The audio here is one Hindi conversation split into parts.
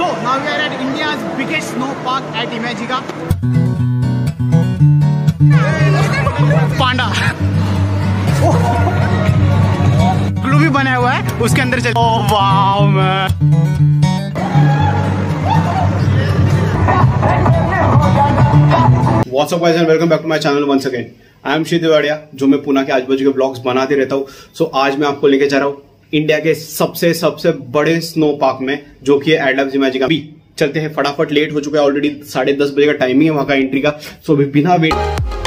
So now we are at India's biggest snow park at Imagica. Panda igloo भी बना हुआ है उसके अंदर चल। Oh wow man, what's up guys and welcome back to my channel once again. I am Shri Tiwadia, जो मैं पुणे के आजू-बाजू के ब्लॉग्स बनाते रहता हूँ। सो आज मैं आपको लेके जा रहा हूँ इंडिया के सबसे बड़े स्नो पार्क में, जो कि है एडलैब्स इमेजिका। अभी चलते हैं, फटाफट लेट हो चुका है ऑलरेडी, 10:30 बजे का टाइमिंग है वहां का एंट्री का। सो अभी बिना वेट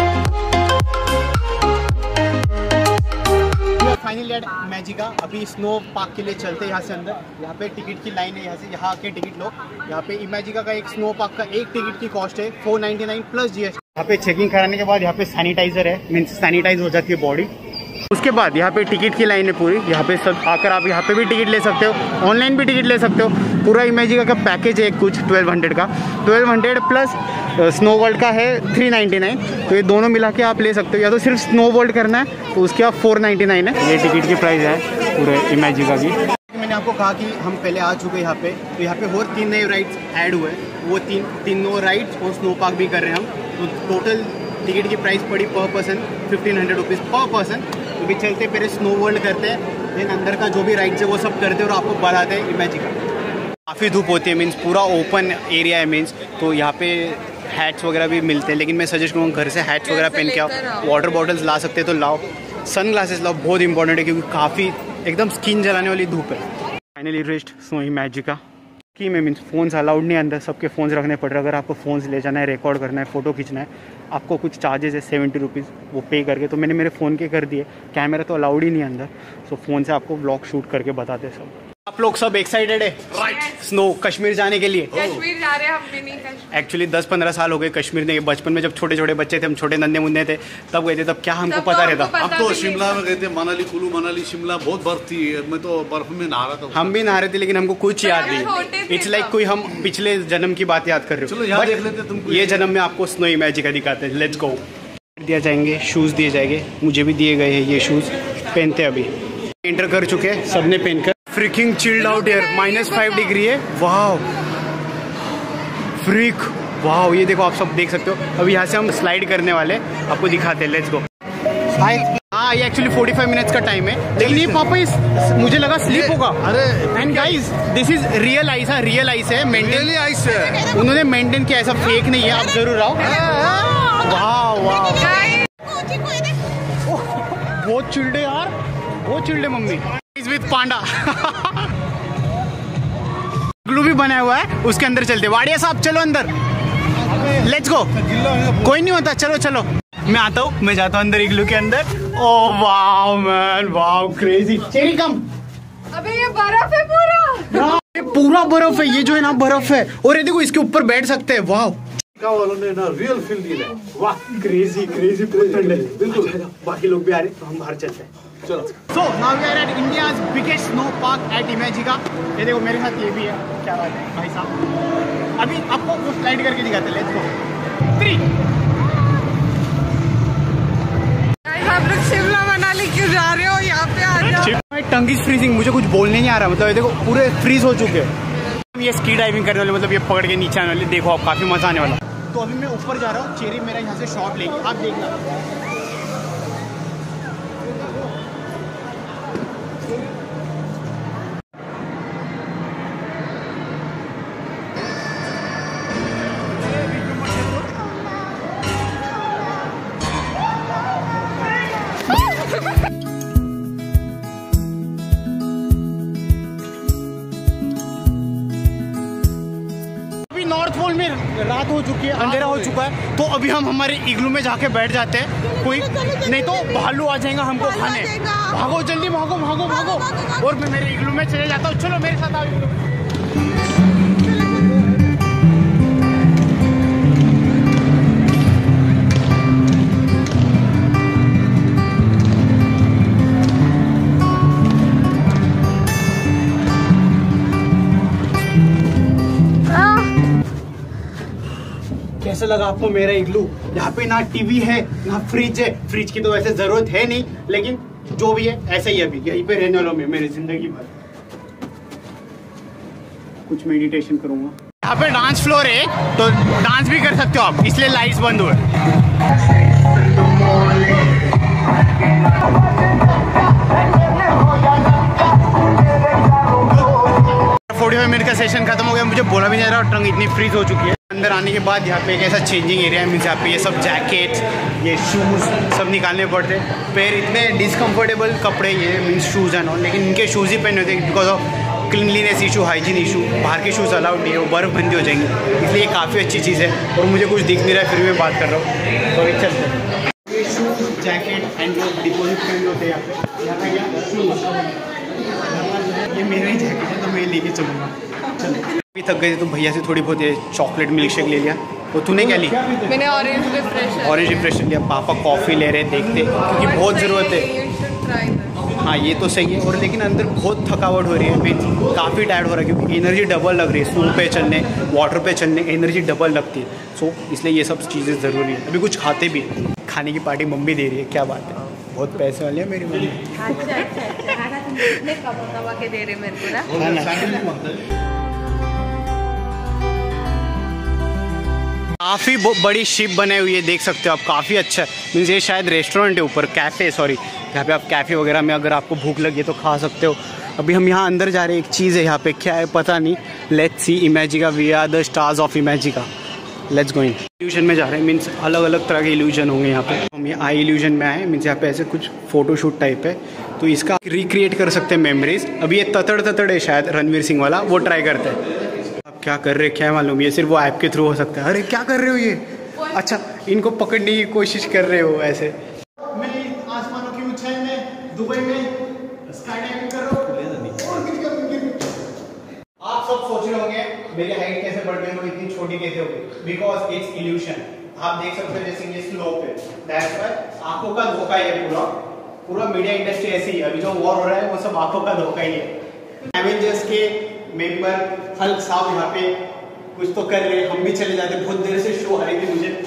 फाइनली एट इमेजिका। अभी स्नो पार्क के लिए चलते हैं यहाँ से अंदर। यहाँ पे टिकट की लाइन है, यहाँ से यहाँ आके टिकट लो। यहाँ पे इमेजिका का एक स्नो पार्क का एक टिकट की कॉस्ट है 499 प्लस GST। यहाँ पे चेकिंग कराने के बाद यहाँ पे सैनिटाइजर है, मीन्स सैनिटाइज हो जाती है बॉडी। उसके बाद यहाँ पे टिकट की लाइन है पूरी। यहाँ पे सब आकर आप यहाँ पे भी टिकट ले सकते हो, ऑनलाइन भी टिकट ले सकते हो। पूरा इमेजिका का पैकेज है कुछ 1200 का, 1200 प्लस स्नो वर्ल्ड का है 399। तो ये दोनों मिला के आप ले सकते हो, या तो सिर्फ स्नो वर्ल्ड करना है तो उसके आप 499 है। ये टिकट की प्राइस है पूरे इमेजिका की। मैंने आपको कहा कि हम पहले आ चुके हैं यहाँ पे, तो यहाँ पे और 3 नए राइड्स ऐड हुए हैं। वो तीनों राइड्स और स्नो पार्क भी कर रहे हैं हम। तो टोटल टिकट की प्राइस पड़ी पर पर्सन 1500 रुपीज़ पर पर्सन। तो भी चलते पहले स्नो वर्ल्ड करते हैं, देन अंदर का जो भी राइड्स है वो सब करते हैं और आपको बताते हैं इमेजिका। काफ़ी धूप होती है, मीन्स पूरा ओपन एरिया है मीन्स, तो यहाँ पे हैट्स वगैरह भी मिलते हैं। लेकिन मैं सजेस्ट करूँगा घर से हैट्स वगैरह पहन के आओ। वाटर बॉटल्स ला सकते हैं तो लाओ, सन ग्लासेस लाओ, बहुत इंपॉर्टेंट है क्योंकि काफ़ी एकदम स्किन जलाने वाली धूप है। फाइनली रिच्ड स्नो इमेजिका की में मीन्स फ़ोन्स अलाउड नहीं है अंदर, सबके फ़ोन्स रखने पड़ रहे हैं। अगर आपको फ़ोन्स ले जाना है, रिकॉर्ड करना है, फ़ोटो खींचना है, आपको कुछ चार्जेस है 70 रुपीज़, वो पे करके। तो मैंने मेरे फ़ोन के कर दिए, कैमरा तो अलाउड ही नहीं है अंदर। सो फ़ोन से आपको ब्लॉग शूट करके बताते सब। आप लोग सब एक्साइटेड है राइट स्नो कश्मीर जाने के लिए? कश्मीर जा रहे हैं हम भी नहीं। कश्मीर एक्चुअली 10-15 साल हो गए कश्मीर नहीं। बचपन में जब छोटे बच्चे थे, हम छोटे नन्हे मुन्ने थे, तब गए थे। तब क्या हमको पता रहता। अब तो शिमला में गए थे, मनाली, कुल्लू मनाली, शिमला बहुत बर्फ थी। मैं तो बर्फ में नहा रहा था। हम भी नहा रहे थे लेकिन हमको कुछ याद नहीं। इट्स लाइक कोई हम पिछले जन्म की बात याद कर रहे हो। चलो यहाँ देख लेते तुमको। ये जन्म में आपको स्नो इमेजिका दिखाते हैं। Let's go. दिया जाएंगे, शूज़ दिए जाएंगे, मुझे भी दिए गए हैं ये शूज़, पहनते अभी। एंटर कर चुके हैं सबने पहनकर। Freaking chilled out air, -5 degree है। Wow freak, wow. ये देखो, आप सब देख सकते हो। अभी यहाँ से हम स्लाइड करने वाले, आपको दिखाते हैं। Let's go. हाँ, ये एक्चुअली 45 मिनट्स का टाइम है, लेकिन ये पापा मुझे लगा स्लिप होगा। अरे and guys, this is real ice है, रियल आइस है, मेंटेन आइस है। उन्होंने मेंटेन किया, ऐसा फेक नहीं है। आप जरूर आओ। वाओ वाओ, बहुत चिल्डे यार, बहुत चिल्डे मम्मी। विद पांडा ग्लू भी बना हुआ है उसके अंदर। चलते वाड़िया साहब, चलो अंदर, लेट्स गो। कोई नहीं होता, चलो चलो, मैं आता हूँ, मैं जाता हूँ अंदर इग्लू के अंदर। Oh wow man, wow crazy. Cherry come. अबे ये बर्फ है पूरा। ये पूरा बर्फ है, ये जो है ना बर्फ है। और ये देखो, इसके ऊपर बैठ सकते हैं। वाओ, वालों ने ना रियल फील दिया है। वाह क्रेजी क्रेजी, बिल्कुल। बाकी लोग भी आ रहे, तो हम बाहर चलते हैं। चलो। So now we are at India's biggest snow park at Imagica. ये देखो मेरे साथ ये भी है, क्या बात है भाई साहब। अभी आपको वो स्लाइड करके दिखाते हैं। लेट्स गो। 3 आप लोग शिमला मनाली क्यों जा रहे हो? यहाँ पे आ जाओ। टंग इज फ्रीजिंग, मुझे कुछ बोलने नहीं आ रहा। मतलब ये देखो पूरे फ्रीज हो चुके हैं। ये स्की डाइविंग करने वाले, मतलब ये पकड़ के नीचे आने वाले, देखो आप, काफी मजा आने वाला। तो अभी मैं ऊपर जा रहा हूँ, चेरी मेरा यहाँ से शॉट लेगी, आप देखना। नॉर्थ पोल में रात हो चुकी है, अंधेरा हो चुका है। तो अभी हम हमारे इग्लू में जाके बैठ जाते हैं। कोई नहीं तो भालू आ जाएगा हमको खाने। भागो जल्दी, भागो भागो भागो। और मैं मेरे इग्लू में चले जाता हूँ। चलो मेरे साथ आओ इग्लू। कैसा लगा आपको मेरा इग्लू? यहाँ पे ना टीवी है ना फ्रिज है। फ्रिज की तो वैसे जरूरत है नहीं, लेकिन जो भी है ऐसा ही अभी यहीं पे रहने वालों में मेरी जिंदगी भर। कुछ मेडिटेशन करूँगा। यहाँ पे डांस फ्लोर है तो डांस भी कर सकते हो आप, इसलिए लाइट्स बंद हुए। 45 मिनट का सेशन खत्म हो गया, मुझे बोला भी नहीं जा रहा और टंग इतनी फ्रीज हो चुकी है। अंदर आने के बाद यहाँ पे एक ऐसा चेंजिंग एरिया है, मीन्स यहाँ पे ये सब जैकेट्स, ये शूज़ सब निकालने पड़ते। पैर इतने डिसकम्फर्टेबल कपड़े ये मीन्स शूज़ एंड ऑल, लेकिन इनके शूज़ ही पहने होते because of cleanliness issue, hygiene issue. बाहर के शूज़ अलाउड नहीं है, वो बर्फ़ बंदी हो जाएंगी, इसलिए ये काफ़ी अच्छी चीज़ है। और मुझे कुछ दिख नहीं रहा है फिर भी मैं बात कर रहा हूँ, तो एक चलते हैं। ये शूज़, जैकेट एंड जो डिपोजिट करने होते हैं यहाँ पे क्या शूज़, ये मेरा ही जैकेट है तो मैं लेके चलूँगा। चलो अभी थक गए थे तो भैया से थोड़ी बहुत ये चॉकलेट मिल्क शेक ले लिया। तो तूने क्या ली? मैंने ऑरेंज रिफ्रेशर लिया। पापा कॉफ़ी ले रहे देखते क्योंकि बहुत ज़रूरत है। हाँ ये तो सही है, और लेकिन अंदर बहुत थकावट हो रही है, मीन्स काफ़ी टायर्ड हो रहा है क्योंकि एनर्जी डबल लग रही है। स्नो पे चलने, वाटर पे चलने एनर्जी डबल लगती है। सो इसलिए ये सब चीज़ें ज़रूरी है। अभी कुछ खाते भी, खाने की पार्टी मम्मी दे रही है। क्या बात है, बहुत पैसे वाले हैं मेरी मम्मी। कमा के दे रहे मेरे को ना। काफ़ी बड़ी शिप बनाई हुई है, देख सकते हो आप, काफ़ी अच्छा है। मीन्स ये शायद रेस्टोरेंट है ऊपर, कैफ़े सॉरी, यहाँ पे आप कैफ़े वगैरह में अगर आपको भूख लगी है तो खा सकते हो। अभी हम यहाँ अंदर जा रहे हैं, एक चीज़ है यहाँ पे, क्या है पता नहीं। Let's see Imagica, we are the stars of Imagica, let's going. Illusion में जा रहे हैं, मीन्स अलग अलग तरह के इल्यूजन होंगे यहाँ पे। हम ये आई इल्यूजन में आए, मीन्स यहाँ पे ऐसे कुछ फोटोशूट टाइप है, तो इसका रिक्रिएट कर सकते हैं मेमोरीज। अभी ये ततड़ है शायद रणवीर सिंह वाला, वो ट्राई करते हैं। क्या कर रहे क्या मालूम, ये सिर्फ वो ऐप के थ्रू हो सकता है। अरे क्या कर रहे हो ये, अच्छा इनको पकड़ने की कोशिश कर रहे हो ऐसे। मैं आसमानों की ऊंचाई में दुबई में स्काई डाइविंग कर रहा हूँ। आप सब सोच रहे होंगे मेरी हाइट कैसे बढ़ गई, वो इतनी छोटी कैसे हो गई, बिकॉज इट्स इल्यूशन। आप देख सकते हो जैसे ये स्लोप है, दैट्स व्हाई आंखों का धोखा है। पूरा मीडिया इंडस्ट्री ऐसी है, अभी जो वॉर हो रहा है वो सब आंखों का धोखा ही है। एवेंजर्स के मेंबर हल्क साहब यहाँ पे कुछ तो कर रहे, हम भी चले जाते, बहुत देर से शो आ रही थी मुझे।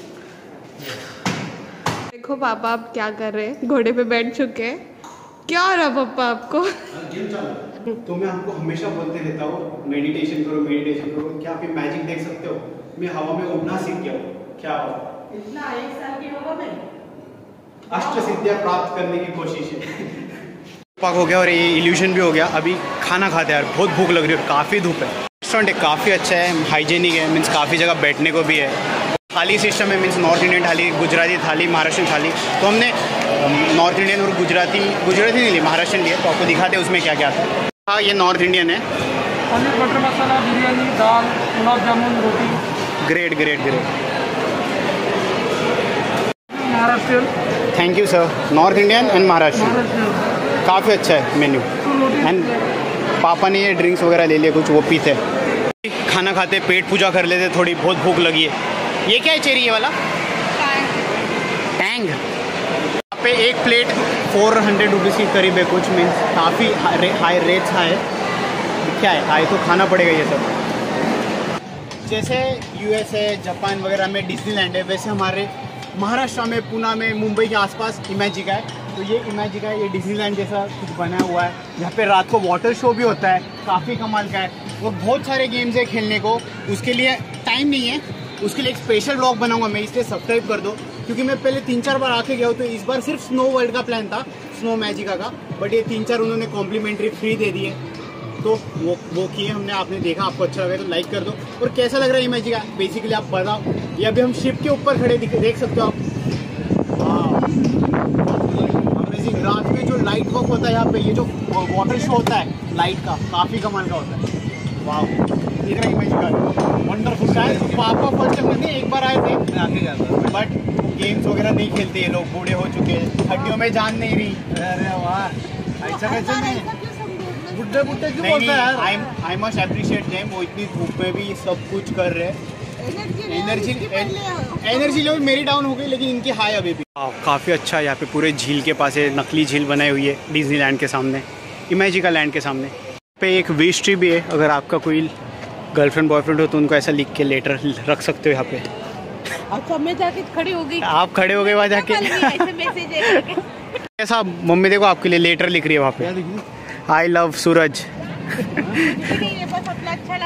देखो पापा आप क्या कर रहे हैं, घोड़े पे बैठ चुके हैं। क्या हो रहा पापा आपको? तो मैं आपको हमेशा बोलते रहता हूँ मेडिटेशन करो मेडिटेशन करो। क्या आप मैजिक देख सकते हो? मैं हवा में उड़ना सीख गया हूँ। क्या हो इतना 1 साल की हवा में अष्ट सिद्धियाँ प्राप्त करने की कोशिश है। पाक हो गया और ये इल्यूशन भी हो गया। अभी खाना खाते हैं यार, बहुत भूख लग रही है, काफ़ी धूप है। रेस्टोरेंट है काफ़ी अच्छा है, हाइजीनिक है, मीन्स काफ़ी जगह बैठने को भी है। थाली सिस्टम है, मीन्स नॉर्थ इंडियन थाली, गुजराती थाली, महाराष्ट्रियन थाली। तो हमने नॉर्थ इंडियन और गुजराती नहीं ली, महाराष्ट्रियन लिया, तो आपको दिखाते हैं उसमें क्या क्या आता है। हाँ ये नॉर्थ इंडियन है, पनीर बटर मसाला, बिरयानी, दाल, गुलाब जामुन, रोटी। Great. Maharashtrian. Thank you sir. North Indian and Maharashtrian काफ़ी अच्छा है मेन्यू। एंड पापा ने ये ड्रिंक्स वगैरह ले लिए, कुछ वो पीते। खाना खाते, पेट पूजा कर लेते, थोड़ी बहुत भूख लगी है। ये क्या है चेरी, ये वाला टैंग। यहाँ पे एक प्लेट 400 रुपीज़ के करीब है कुछ, मीन्स काफ़ी हाई रेट्स है। क्या है हाई, तो खाना पड़ेगा ये सब। जैसे USA जापान वगैरह में डिज्नीलैंड है, वैसे हमारे महाराष्ट्र में पुणे में मुंबई के आसपास इमेजिका है। तो ये इमेजिका ये डिज्नीलैंड जैसा कुछ बना हुआ है। यहाँ पे रात को वाटर शो भी होता है, काफ़ी कमाल का है। और बहुत सारे गेम्स है खेलने को, उसके लिए टाइम नहीं है, उसके लिए एक स्पेशल ब्लॉग बनाऊंगा मैं, इसलिए सब्सक्राइब कर दो। क्योंकि मैं पहले 3-4 बार आके गया हूँ, तो इस बार सिर्फ स्नो वर्ल्ड का प्लान था, स्नो मैजिका का, बट ये 3-4 उन्होंने कॉम्प्लीमेंट्री फ्री दे दिए, तो वो किए हमने। आपने देखा, आपको अच्छा लगा तो लाइक कर दो। और कैसा लग रहा है इमेजिका, बेसिकली आप बताओ। ये अभी हम शिप के ऊपर खड़े देख सकते हो आप। रात में जो लाइट वर्क होता है यहाँ पे, ये जो वाटर शो होता है लाइट का, काफ़ी कमाल का होता है। वाह, दिख रहा है इमेजिका, वंडरफुल। शायद पापा फर्स्ट टाइम नहीं, एक बार आए थे आके जाता, बट गेम्स वगैरह नहीं खेलते ये लोग, बूढ़े हो चुके हैं, हड्डियों में जान नहीं रही। अरे वाह, ऐसा कैसे नहीं, बुड्ढे क्यों बोलते हैं? आई मस्ट अप्रिशिएट देम, वो इतनी धूप में भी सब कुछ कर रहे हैं। एनर्जी लेवल मेरी डाउन हो गई, लेकिन इनकी हाई अभी भी। काफ़ी अच्छा है यहाँ पे, पूरे झील के पास है, नकली झील बनाई हुई है डिज्नीलैंड के सामने, इमेजिका लैंड के सामने। पे एक विश ट्री भी है, अगर आपका कोई गर्लफ्रेंड बॉयफ्रेंड हो तो उनको ऐसा लिख के लेटर रख सकते हो यहाँ पे। अच्छा मैं जाके खड़ी हो गई, आप खड़े हो गए वहाँ जाके। ऐसा मम्मी देखो आपके लिए लेटर लिख रही है वहाँ पे, आई लव सूरज। बस अपना अच्छा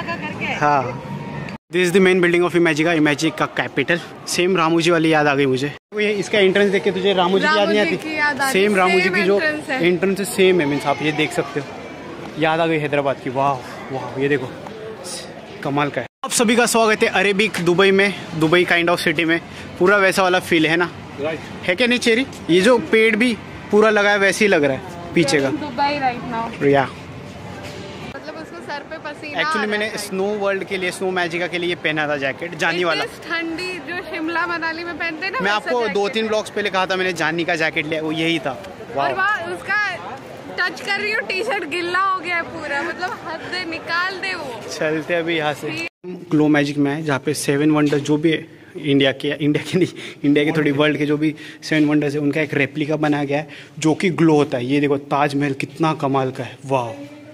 हाँ, this is the main building of Imagica, Imagica का कैपिटल। सेम रामू जी वाली याद आ गई मुझे। ये इसका एंट्रेंस देख के तुझे रामू जी की याद नहीं आती? सेम रामू जी की जो एंट्रेंस है सेम है, मीन्स आप ये देख सकते हो, याद आ गई हैदराबाद की। वाह वाह, ये देखो कमाल का है। आप सभी का स्वागत है अरेबिक दुबई में, दुबई काइंड ऑफ सिटी में। पूरा वैसा वाला फील है ना, है क्या नहीं चेरी? ये जो पेड़ भी पूरा लगा है वैसे ही लग रहा है पीछे का। Dubai right now. या मतलब उसको सर पे पसीना एक्चुअली मैंने स्नो वर्ल्ड के लिए, स्नो मैजिका के लिए ये पहना था जैकेट, जानी वाला। ठंडी जो शिमला मनाली में पहनते हैं ना, मैं आपको 2-3 ब्लॉग्स पहले कहा था मैंने जानी का जैकेट लिया, वो यही था। और वहाँ उसका टच कर रही हूँ, टी शर्ट गिल्ला हो गया है पूरा, मतलब हद निकाल दे वो। चलते अभी यहाँ से ग्लो मैजिक में है, जहाँ पे 7 वंडर जो भी है इंडिया के थोड़ी वर्ल्ड के जो भी 7 वंडर्स है उनका एक रेप्लिका बनाया गया है जो कि ग्लो होता है। ये देखो ताजमहल कितना कमाल का है, वाह।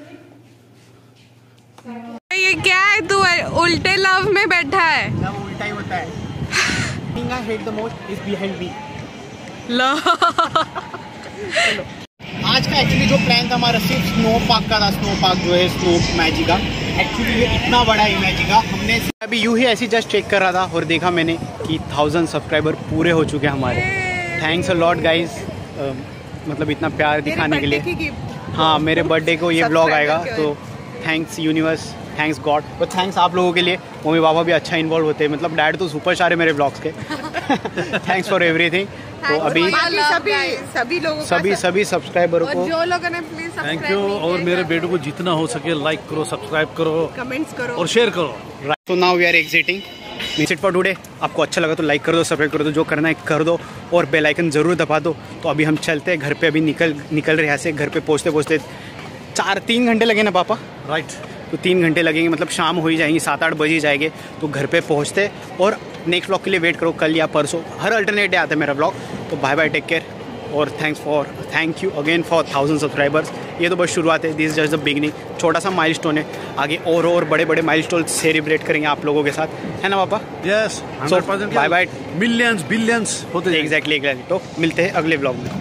ये क्या है, तू उल्टे लव में बैठा है? ना वो उल्टा ही होता है। Thing I hate the most is behind me. आज का एक्चुअली जो प्लान था हमारा सिर्फ स्नो पार्क का था। स्नो पार्क जो है स्नो मैजिका, एक्चुअली ये इतना बड़ा इमेजिका, हमने अभी यूं ही ऐसे जस्ट चेक कर रहा था और देखा मैंने कि 1000 सब्सक्राइबर पूरे हो चुके हैं हमारे। थैंक्स अ लॉट गाइज, मतलब इतना प्यार दिखाने के लिए। हाँ, मेरे बर्थडे को ये ब्लॉग आएगा, तो थैंक्स यूनिवर्स, थैंक्स गॉड, और थैंक्स आप लोगों के लिए। मम्मी पापा भी अच्छा इन्वॉल्व होते हैं, मतलब डैड तो सुपर स्टार है मेरे ब्लॉग्स के। Thanks for everything. तो अभी सभी लोगों सभी सब्सक्राइबरों को जो लोगों ने प्लीज थैंक यू। और मेरे बेटों को जितना हो सके लाइक करो, सब्सक्राइब करो, कमेंट्स करो और शेयर करो। तो now we are exiting. That's it for today. आपको अच्छा लगा तो लाइक कर दो, सब्सक्राइब कर दो, जो करना है कर दो, और बेल आइकन जरूर दबा दो। तो अभी हम चलते हैं घर पे, अभी निकल रहे यहाँ से। घर पे पहुँचते 3 घंटे लगे ना पापा? राइट, तो 3 घंटे लगेंगे, मतलब शाम हो ही जाएंगी, 7-8 बज ही जाएंगे। तो घर पे पहुँचते और नेक्स्ट ब्लॉग के लिए वेट करो, कल या परसों, हर अल्टरनेट डे आता है मेरा ब्लॉग। तो बाय बाय, टेक केयर, और thank you again for 1000 subscribers. ये तो बस शुरुआत है, this is just the beginning, छोटा सा माइलस्टोन है। आगे और बड़े माइलस्टोन सेलिब्रेट करेंगे आप लोगों के साथ, है ना पापा? Yes, bye bye, millions billions होते हैं। एग्जैक्टली। तो मिलते हैं अगले ब्लॉग में।